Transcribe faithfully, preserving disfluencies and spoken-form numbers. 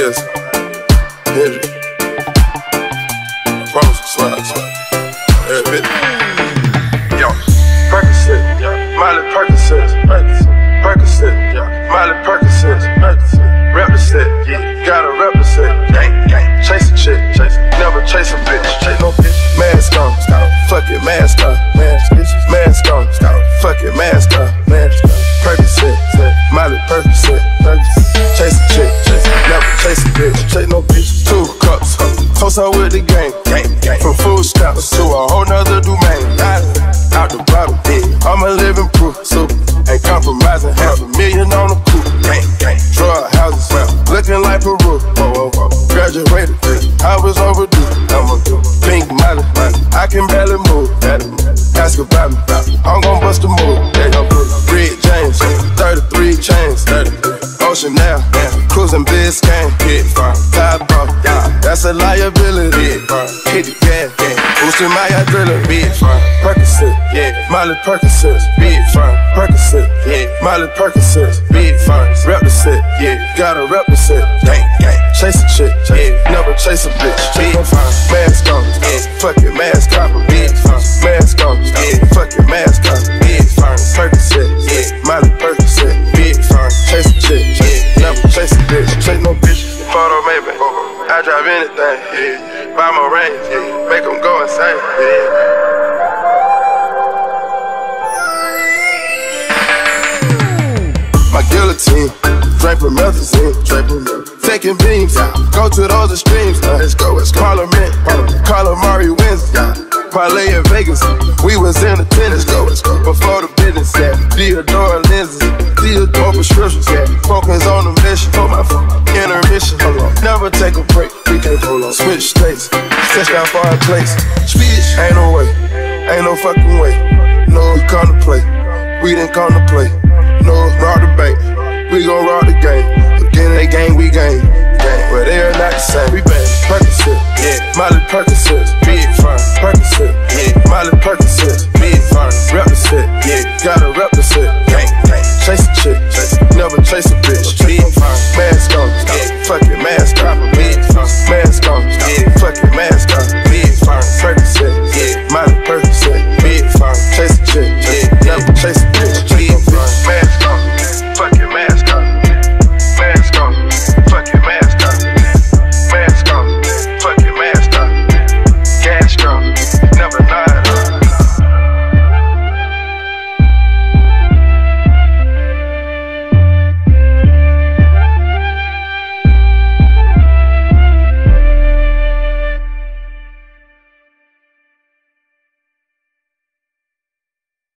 is. Hit it. I promise you, swear, I swear. Every bit. Yo, Percocet, yeah. Miley Percocet, Percocet, Percocet, yeah. Miley Percocet, Percocet. Represent, yeah. Gotta represent, gang, gang. Chase a chick, chase it. Never chase a bitch, chase no bitch. Mask on, stop. Fuck it, mask on, mask, mask on, stop. Fuck it, mask on, mask on. Percocet, Miley Percocet, Percocet. Chase a chick, chase it. Never chase a bitch, chase no bitch. Two cups, toast out with the gang, gang, gang. From food stamps to a whole nother domain. Out the bottle, yeah. I'm a living proof, so ain't compromising. Half a million on the coupe, gang, gang. Drug houses, looking like Peru. Whoa, whoa, whoa. Graduated, I was overdue. I'm a pink Miley, I can barely move. Ask about me, I'm gon' bust a move. Red James, thirty-three chains, Ocean now, cruising Biscayne, top bro, that's a liability. Hit the gas, boosting my adrenaline, bitch. Percocet, yeah, Miley Percocet, bitch. Percocet, yeah, Miley Percocet, bitch. Represent, yeah, gotta represent, gang, gang. Chase a chick, yeah, never chase a bitch. Mask on, yeah, fuck it, mask on, bitch. Mask on, yeah, fuck it, mask on, bitch. Percocet, yeah, Miley Percocet, bitch. Chase a chick, yeah, never chase a bitch. Chase no bitch. Photo maybe, I drive anything, yeah. Buy my range, yeah, make them go insane, yeah. My guillotine, draping methazine, draping taking beams, go to those extremes. Let's go, let's go. Parliament, Calamari wins, parlay in Vegas. We was in attendance, go, let's go. Before the business, yeah. Theodore lenses, Theodore prescriptions, yeah. Focus on the mission, for my intermission. Never take a break, we can't hold on. Switch states, touchdown for our place. Speech, ain't no way, ain't no fucking way. No, we come to play, we didn't come to play. No, rob the bank, we gon' rob the game. Again, they gang, we gang, gang. But they are not the same. We bang Percocet, yeah. Miley Percocet, big fine. Percocet, yeah. Miley Percocet, big fine.